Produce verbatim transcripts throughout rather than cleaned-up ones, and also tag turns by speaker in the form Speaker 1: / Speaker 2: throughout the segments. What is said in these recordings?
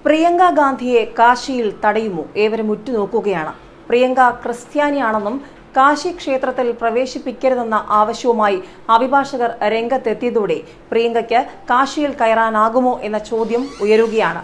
Speaker 1: പ്രിയങ്ക ഗാന്ധിയെ കാശിയിൽ തടയുമോ? ഏവരും ഉറ്റുനോക്കുകയാണ്. പ്രിയങ്ക ക്രിസ്ത്യാനിയാണെന്നും കാശി ക്ഷേത്രത്തിൽ പ്രവേശിപ്പിക്കരുതെന്ന ആവശ്യവുമായി അഭിഭാഷകർ രംഗത്തെത്തിയതോടെ പ്രിയങ്കയ്ക്ക് കാശിയിൽ കയറാനാകുമോ എന്ന ചോദ്യം ഉയരുകയാണ്.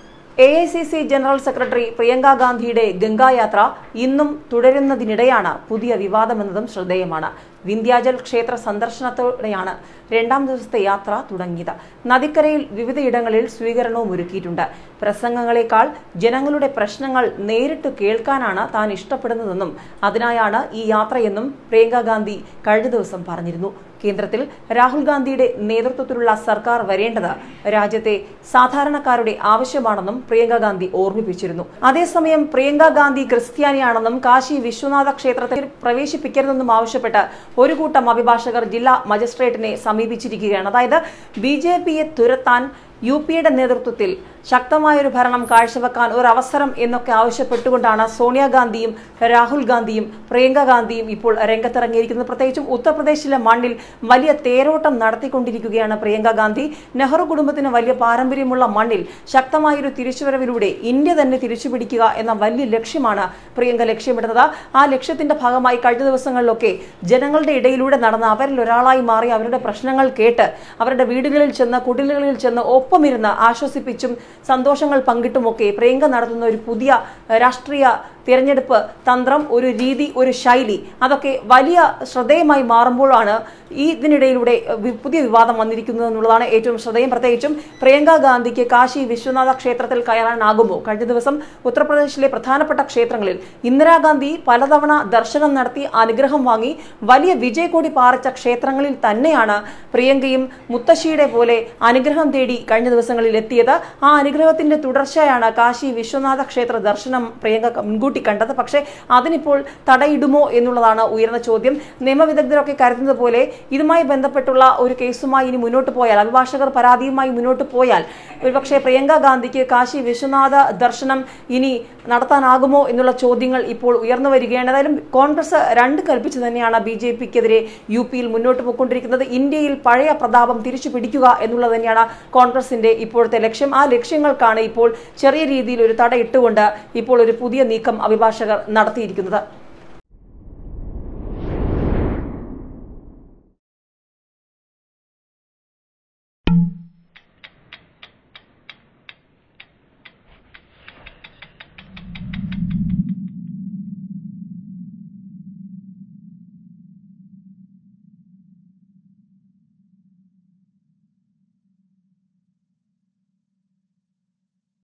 Speaker 1: A I C C general secretary Priyanka ഗാന്ധിയുടെ ഗംഗായാത്ര ഇന്നും തുടരുന്നതിനിടെയാണ് പുതിയ വിവാദമെന്നതും ശ്രദ്ധേയമാണ്. വിന്ധ്യാചൽ ക്ഷേത്ര സന്ദർശനത്തോടെയാണ് രണ്ടാം ദിവസത്തെ യാത്ര തുടങ്ങിയത്. നദിക്കരയിൽ വിവിധയിടങ്ങളിൽ സ്വീകരണവും ഒരുക്കിയിട്ടുണ്ട്. പ്രസംഗങ്ങളെക്കാൾ ജനങ്ങളുടെ പ്രശ്നങ്ങൾ നേരിട്ട് കേൾക്കാനാണ് താൻ ഇഷ്ടപ്പെടുന്നതെന്നും അതിനായാണ് ഈ യാത്രയെന്നും പ്രിയങ്ക ഗാന്ധി കഴിഞ്ഞ ദിവസം പറഞ്ഞിരുന്നു. കേന്ദ്രത്തിൽ രാഹുൽ ഗാന്ധിയുടെ നേതൃത്വത്തിലുള്ള സർക്കാർ വരേണ്ടത് രാജ്യത്തെ സാധാരണക്കാരുടെ ആവശ്യമാണെന്നും പ്രിയങ്ക ഗാന്ധി ഓർമ്മിപ്പിച്ചിരുന്നു. അതേസമയം പ്രിയങ്ക ഗാന്ധി ക്രിസ്ത്യാനിയാണെന്നും കാശി വിശ്വനാഥ ക്ഷേത്രത്തിൽ പ്രവേശിപ്പിക്കരുതെന്നും ആവശ്യപ്പെട്ട് ഒരു കൂട്ടം അഭിഭാഷകർ ജില്ലാ മജിസ്ട്രേറ്റിനെ സമീപിച്ചിരിക്കുകയാണ്. അതായത് ബി ജെ പിയെ തുരത്താൻ യു പിയുടെ നേതൃത്വത്തിൽ ശക്തമായൊരു ഭരണം കാഴ്ചവെക്കാൻ ഒരു അവസരം എന്നൊക്കെ ആവശ്യപ്പെട്ടുകൊണ്ടാണ് സോണിയാഗാന്ധിയും രാഹുൽ ഗാന്ധിയും പ്രിയങ്ക ഗാന്ധിയും ഇപ്പോൾ രംഗത്തിറങ്ങിയിരിക്കുന്നത്. പ്രത്യേകിച്ചും ഉത്തർപ്രദേശിലെ മണ്ണിൽ വലിയ തേരോട്ടം നടത്തിക്കൊണ്ടിരിക്കുകയാണ് പ്രിയങ്ക ഗാന്ധി. നെഹ്റു കുടുംബത്തിന് വലിയ പാരമ്പര്യമുള്ള മണ്ണിൽ ശക്തമായൊരു തിരിച്ചുവരവിലൂടെ ഇന്ത്യ തന്നെ തിരിച്ചുപിടിക്കുക എന്ന വലിയ ലക്ഷ്യമാണ് പ്രിയങ്ക ലക്ഷ്യമിടുന്നത്. ആ ലക്ഷ്യത്തിന്റെ ഭാഗമായി കഴിഞ്ഞ ദിവസങ്ങളിലൊക്കെ ജനങ്ങളുടെ ഇടയിലൂടെ നടന്ന് അവരിൽ ഒരാളായി മാറി അവരുടെ പ്രശ്നങ്ങൾ കേട്ട് അവരുടെ വീടുകളിൽ ചെന്ന് കുടിലുകളിൽ ചെന്ന് ഒപ്പമിരുന്ന് ആശ്വസിപ്പിച്ചും സന്തോഷങ്ങൾ പങ്കിട്ടുമൊക്കെ പ്രിയങ്ക നടത്തുന്ന ഒരു പുതിയ രാഷ്ട്രീയ തിരഞ്ഞെടുപ്പ് തന്ത്രം, ഒരു രീതി, ഒരു ശൈലി, അതൊക്കെ വലിയ ശ്രദ്ധേയമായി മാറുമ്പോഴാണ് ഈ ഇതിനിടയിലൂടെ പുതിയ വിവാദം വന്നിരിക്കുന്നത് എന്നുള്ളതാണ് ഏറ്റവും ശ്രദ്ധേയം. പ്രത്യേകിച്ചും പ്രിയങ്ക ഗാന്ധിക്ക് കാശി വിശ്വനാഥ ക്ഷേത്രത്തിൽ കയറാനാകുമോ? കഴിഞ്ഞ ദിവസം ഉത്തർപ്രദേശിലെ പ്രധാനപ്പെട്ട ക്ഷേത്രങ്ങളിൽ ഇന്ദിരാഗാന്ധി പലതവണ ദർശനം നടത്തി അനുഗ്രഹം വാങ്ങി വലിയ വിജയക്കൊടി പാറിച്ച ക്ഷേത്രങ്ങളിൽ തന്നെയാണ് പ്രിയങ്കയും മുത്തശ്ശിയുടെ പോലെ അനുഗ്രഹം തേടി കഴിഞ്ഞ ദിവസങ്ങളിൽ എത്തിയത്. ആ അനുഗ്രഹത്തിന്റെ തുടർച്ചയാണ് കാശി വിശ്വനാഥ ക്ഷേത്ര ദർശനം പ്രിയങ്ക മുൻകൂട്ടി കണ്ടത്. പക്ഷേ അതിനിപ്പോൾ തടയിടുമോ എന്നുള്ളതാണ് ഉയർന്ന ചോദ്യം. നിയമവിദഗ്ധരൊക്കെ കരുതുന്നത് പോലെ ഇതുമായി ബന്ധപ്പെട്ടുള്ള ഒരു കേസുമായി ഇനി മുന്നോട്ട് പോയാൽ, അഭിഭാഷകർ പരാതിയുമായി മുന്നോട്ട് പോയാൽ ഒരുപക്ഷെ പ്രിയങ്ക ഗാന്ധിക്ക് കാശി വിശ്വനാഥ ദർശനം ഇനി നടത്താനാകുമോ എന്നുള്ള ചോദ്യങ്ങൾ ഇപ്പോൾ ഉയർന്നു വരികയാണ്. ഏതായാലും കോൺഗ്രസ് രണ്ട് കൽപ്പിച്ച് തന്നെയാണ് ബി ജെ പിക്കെതിരെ യു പിയിൽ മുന്നോട്ട് പോയിക്കൊണ്ടിരിക്കുന്നത്. ഇന്ത്യയിൽ പഴയ പ്രതാപം തിരിച്ചു പിടിക്കുക എന്നുള്ളത് തന്നെയാണ് കോൺഗ്രസിന്റെ ഇപ്പോഴത്തെ ലക്ഷ്യം. ആ ലക്ഷ്യങ്ങൾക്കാണ് ഇപ്പോൾ ചെറിയ രീതിയിൽ ഒരു തടയിട്ടുകൊണ്ട് ഇപ്പോൾ ഒരു പുതിയ നീക്കം അഭിഭാഷകർ നടത്തിയിരിക്കുന്നത്.